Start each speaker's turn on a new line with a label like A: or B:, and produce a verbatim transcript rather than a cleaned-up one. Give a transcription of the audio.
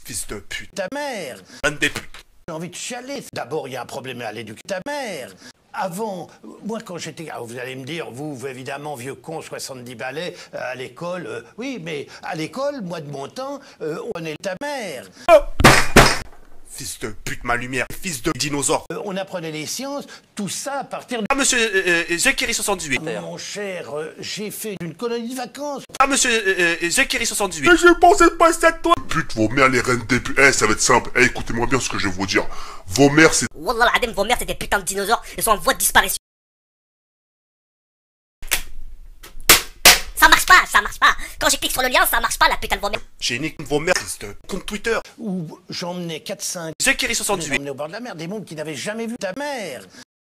A: Fils de pute.
B: Ta mère.
A: Un des putes.
B: J'ai envie de chialer. D'abord, il y a un problème à l'éducation. Ta mère. Avant, moi quand j'étais... Ah, vous allez me dire, vous, vous, évidemment, vieux con, soixante-dix balais, euh, à l'école... Euh, oui, mais à l'école, moi de mon temps, euh, on est ta mère.
A: Oh, fils de pute, ma lumière. Fils de dinosaure.
B: Euh, on apprenait les sciences, tout ça à partir de...
A: Ah, monsieur euh, euh, Jacquerie soixante-huit.
B: Mon cher, euh, j'ai fait une colonie de vacances.
A: Ah, monsieur euh, euh, Jacquerie soixante-huit.
C: Mais je pensais pas à toi. Pute, vos mères, les reines des putes. Eh, ça va être simple. Eh, écoutez-moi bien ce que je vais vous dire. Vos mères, c'est...
D: Wallah l'adem, vos mères c'est des putains de dinosaures, elles sont en voie de disparition. Ça marche pas, ça marche pas. Quand j'ai cliqué sur le lien, ça marche pas la putain de vos mères.
A: J'ai niqué vos mères, fils de compte Twitter.
B: Où j'emmenais quatre cinq...
A: Jacquerie soixante-huit.
B: J'emmenais au bord de la mer des mondes qui n'avaient jamais vu ta mère.